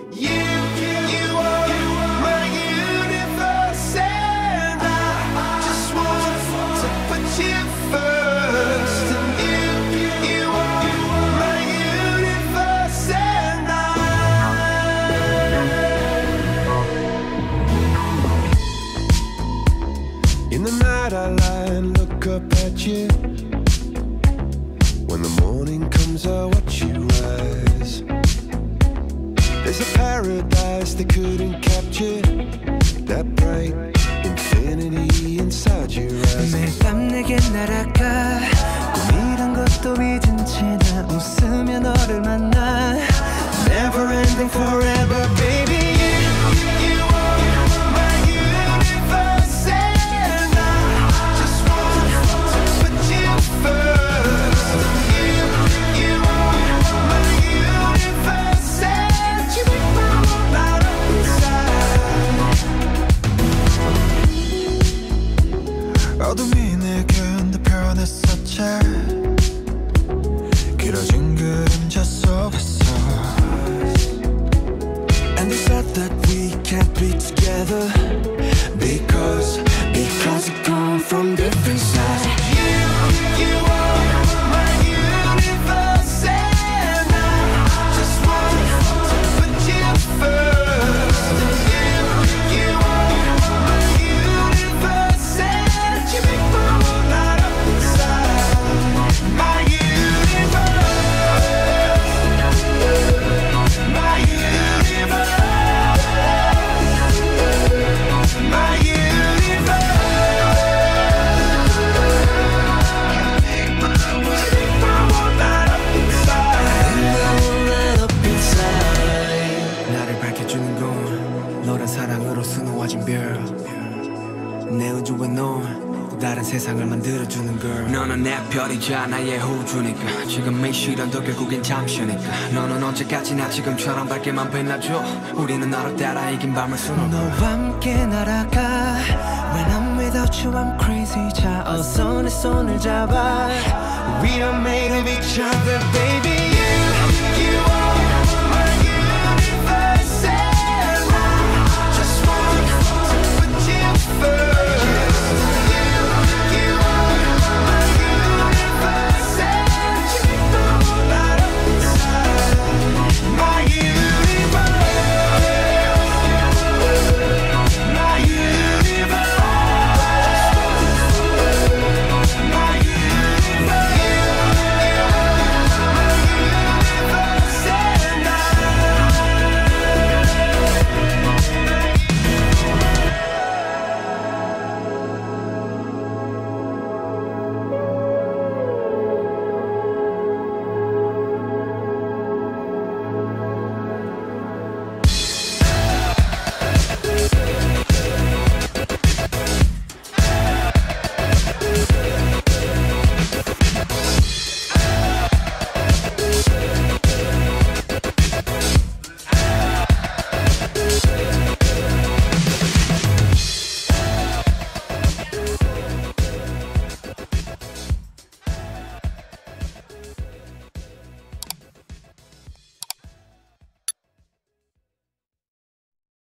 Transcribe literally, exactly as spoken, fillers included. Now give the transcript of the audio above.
You, you are my universe, and I just want to put you first. And you, you are my universe, and I. In the night I lie and look up at you. When the morning comes I watch you rise. There's a paradise they couldn't capture, that bright infinity inside your eyes. 매일 밤 내게 날아가 꿈이란 것도 잊은 채 나 웃으며 너를 만나. Never ending forever baby. 어둠이 내겐 더 변했었지. 길어진 그림자 속에서. And they said that we can't be together Because, because we come from different sides. You, you are my universe, and I just want to put you first. You, you are my universe, and you make my world light up inside. My universe, my universe, my universe. 나를 밝혀주는 건 너란 사랑으로 수놓아진 별. 내 우주와 넌 다른 세상을 만들어주는 girl. 너는 내 별이자 나의 호주니까 지금의 시련도 결국엔 잠시니까. 너는 언제까지나 지금처럼 밝게만 빛나줘. 우리는 너를 따라 이긴 밤을 수놓아. 너와 함께 날아가. When I'm without you I'm crazy. 자 어서 내 손을 잡아. We are made of each other baby.